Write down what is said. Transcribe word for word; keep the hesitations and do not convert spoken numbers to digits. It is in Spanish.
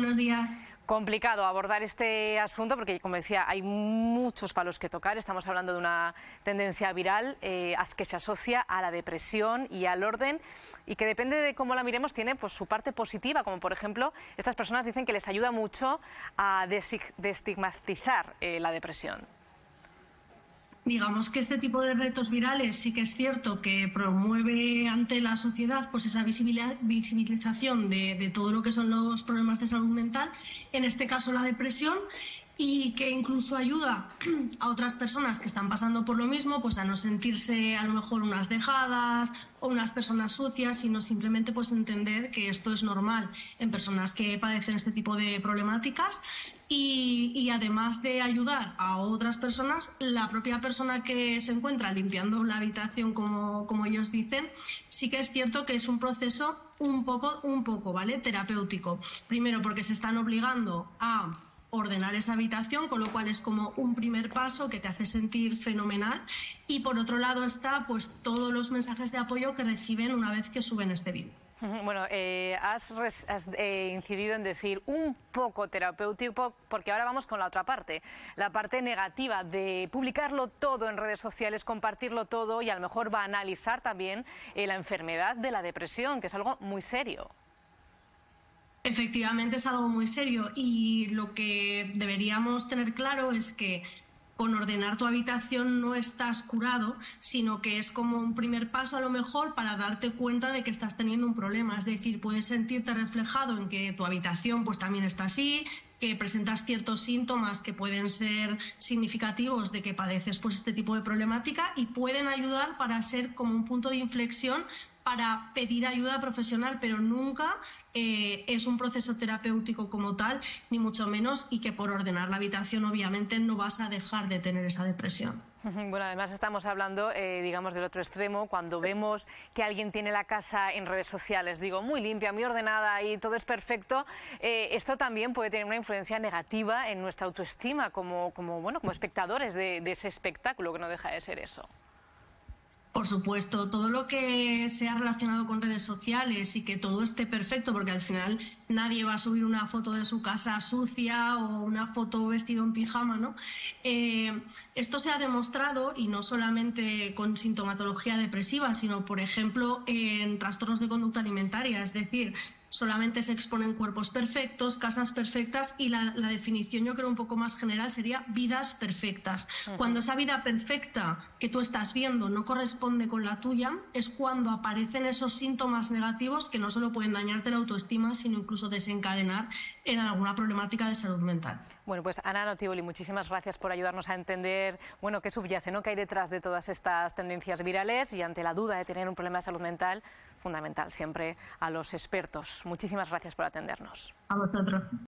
buenos días. Complicado abordar este asunto porque, como decía, hay muchos palos que tocar. Estamos hablando de una tendencia viral eh, que se asocia a la depresión y al orden y que depende de cómo la miremos tiene pues, su parte positiva, como por ejemplo estas personas dicen que les ayuda mucho a desestigmatizar eh, la depresión. Digamos que este tipo de retos virales sí que es cierto que promueve ante la sociedad pues esa visibilización de, de todo lo que son los problemas de salud mental, en este caso la depresión, y que incluso ayuda a otras personas que están pasando por lo mismo, pues a no sentirse a lo mejor unas dejadas o unas personas sucias, sino simplemente pues entender que esto es normal en personas que padecen este tipo de problemáticas y, y además de ayudar a otras personas, la propia persona que se encuentra limpiando la habitación, como, como ellos dicen, sí que es cierto que es un proceso un poco, un poco, ¿vale? terapéutico. Primero porque se están obligando a ordenar esa habitación, con lo cual es como un primer paso que te hace sentir fenomenal, y por otro lado está pues todos los mensajes de apoyo que reciben una vez que suben este vídeo. Bueno, eh, has, has eh, incidido en decir un poco terapéutico porque ahora vamos con la otra parte, la parte negativa de publicarlo todo en redes sociales, compartirlo todo y a lo mejor banalizar también eh, la enfermedad de la depresión, que es algo muy serio. Efectivamente es algo muy serio y lo que deberíamos tener claro es que con ordenar tu habitación no estás curado, sino que es como un primer paso a lo mejor para darte cuenta de que estás teniendo un problema. Es decir, puedes sentirte reflejado en que tu habitación pues también está así, que presentas ciertos síntomas que pueden ser significativos de que padeces pues este tipo de problemática y pueden ayudar para ser como un punto de inflexión para pedir ayuda profesional, pero nunca eh, es un proceso terapéutico como tal, ni mucho menos, y que por ordenar la habitación obviamente no vas a dejar de tener esa depresión. Bueno, además estamos hablando, eh, digamos, del otro extremo, cuando vemos que alguien tiene la casa en redes sociales, digo, muy limpia, muy ordenada y todo es perfecto, eh, esto también puede tener una influencia negativa en nuestra autoestima como, como, bueno, como espectadores de, de ese espectáculo, que no deja de ser eso. Por supuesto, todo lo que sea relacionado con redes sociales y que todo esté perfecto, porque al final nadie va a subir una foto de su casa sucia o una foto vestido en pijama, ¿no? Eh, esto se ha demostrado, y no solamente con sintomatología depresiva, sino, por ejemplo, en trastornos de conducta alimentaria, es decir, solamente se exponen cuerpos perfectos, casas perfectas y la, la definición yo creo un poco más general sería vidas perfectas. Uh-huh. Cuando esa vida perfecta que tú estás viendo no corresponde con la tuya, es cuando aparecen esos síntomas negativos que no solo pueden dañarte la autoestima, sino incluso desencadenar en alguna problemática de salud mental. Bueno, pues Ana Notívoli, muchísimas gracias por ayudarnos a entender, bueno, qué subyace, ¿no?, qué hay detrás de todas estas tendencias virales, y ante la duda de tener un problema de salud mental, fundamental siempre a los expertos. Muchísimas gracias por atendernos. A vosotros.